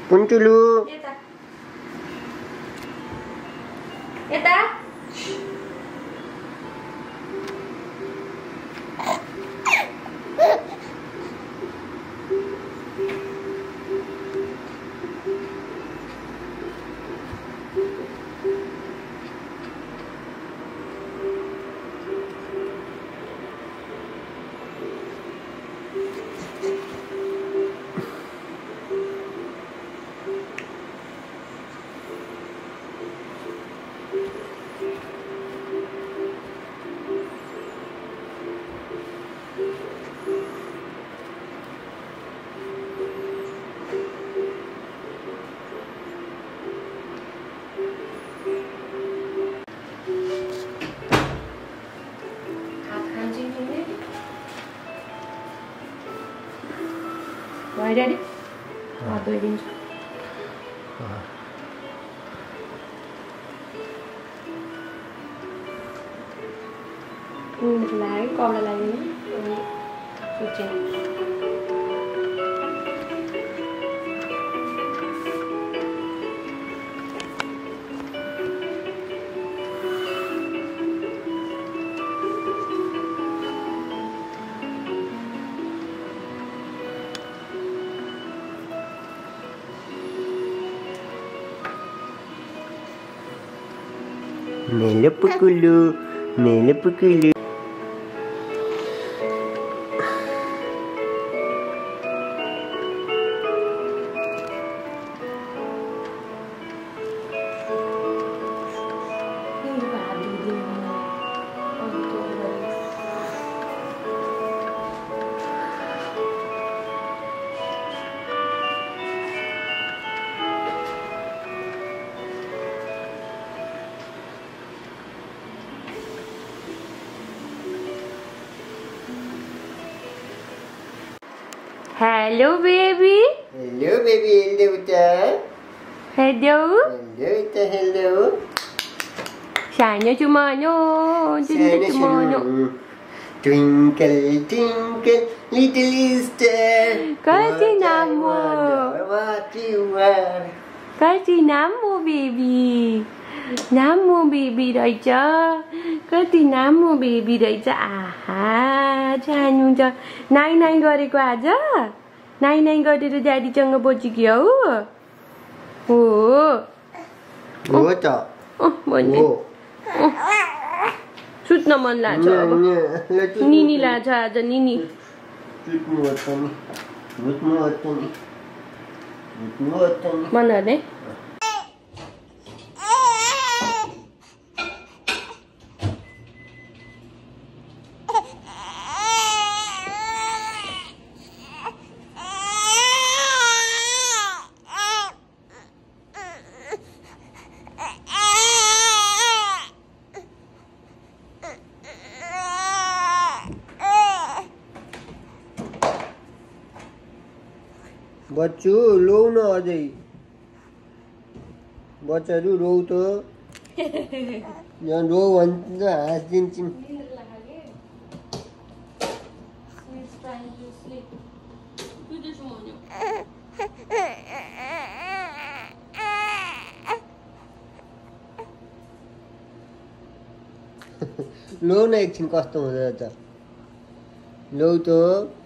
Puntulu. Yata. Why, Daddy? What do you think? Lại con là lại Mele pukulu. Mele pukulu. Hello, baby. Hello, baby. Hello, ta. Hello. Hello, ta. Hello. Shine Sumana. Sumana. Twinkle, twinkle, little star. Kasi namo. What you are. Kasi namo, baby. Namo, baby रहेछ. कति नामो baby रहेछ. आहा जानु त नाइ नाइ गरेको आज. नाइ नाइ गरेर ड्याडीसँग बसिक्यो हो. हो त. भन्ने सुत्न मन लाग्छ अब. निनी लाग्छ आज निनी. मन हर्ने. बच्चु लो न अझै. बच्चाहरू रौ त. यहाँ रो भन्छ हाँसिदिन्छौँ. लो न एकछिन कस्तो हुँदो त. लौ त.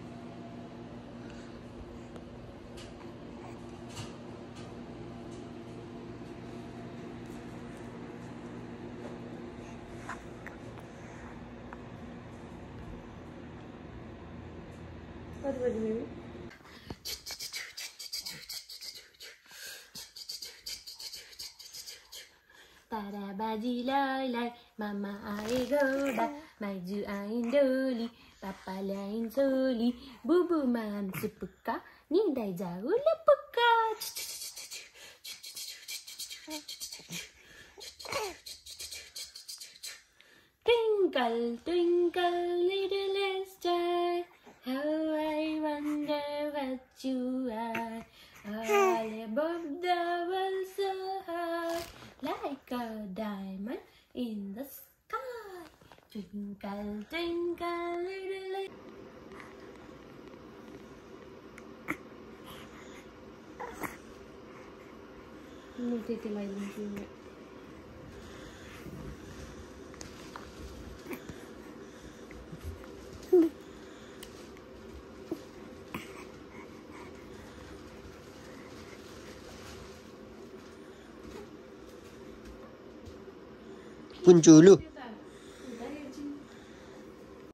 What was it, baby? तारा बाजी लाई लाई मामा आए घोडा माइजू आइन् डोली पापा ल्याइन् सोली बुबु माम्सु पुक्का निदाइ जाऊ लपुक्का. Twinkle, twinkle, little star, how I wonder what you are. All above the world so high, like a diamond in the sky. Twinkle, twinkle, little म त्यति लगाइदिन्छु कुन चुलु